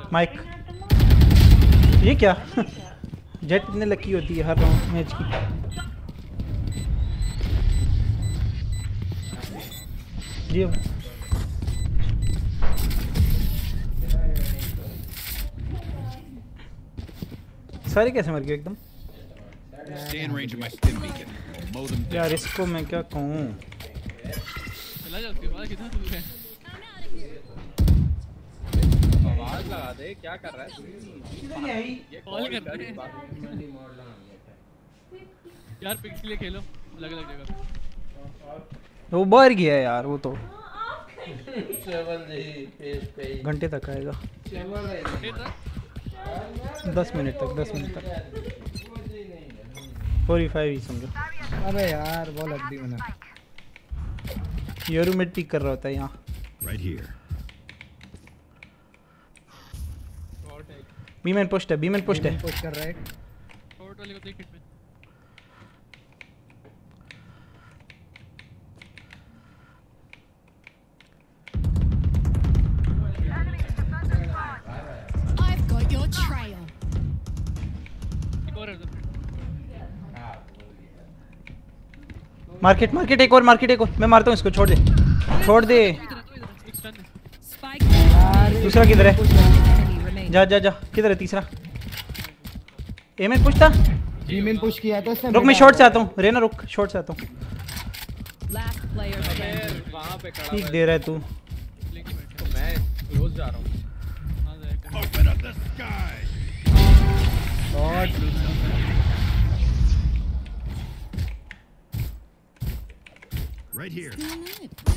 Mic ये क्या jet इतने लकी होती है हर राउंड मैच की। जी अब सारे कैसे मर गए एकदम यार इसको मैं क्या कहूँ। चला जा उसके बाद कितना दूर है। आवाज लगा दे क्या कर रहा है ये कॉल कर रहे हैं यार पिक्स लिए खेलो अलग अलग जगह वो बाहर गया है यार वो तो घंटे तक आएगा 10 मिनट तक 45 ही समझो। अबे यार बॉल अड्डी बना ये रूममेट पिक कर रहा होता है यहाँ बीमैन पुश्ड है पुश कर रहा है शॉर्ट वाले को देख हिट में I've got your trail. एक और है उधर। मार्केट एक और मैं मारता हूँ इसको छोड़ दे एक स्टन है। Spike. दूसरा किधर है Enemy remaining. जा किधर है तीसरा ए में पुश था बीमेन पुश किया था इसने रुक मैं शॉर्ट से आता हूँ रेना रुक शॉर्ट से आता हूँ Last player standing. वहां पे खड़ा ठीक दे रहा है तू ब्लिंक में बैठा तो मैं क्लोज जा रहा हूं आ जाएगा शॉट Right here.